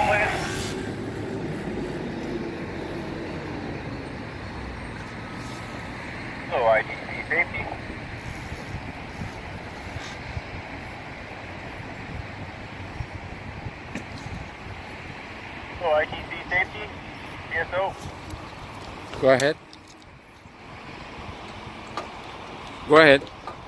Oh, ITC safety. Oh, ITC safety. PSO. Go ahead. Go ahead.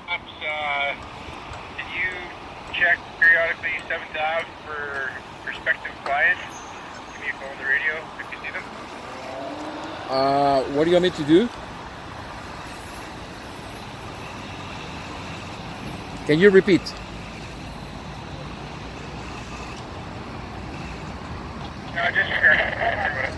Did you check periodically 7th Ave for prospective clients? Give me a call on the radio if you see them. What do you want me to do? Can you repeat? No, just check.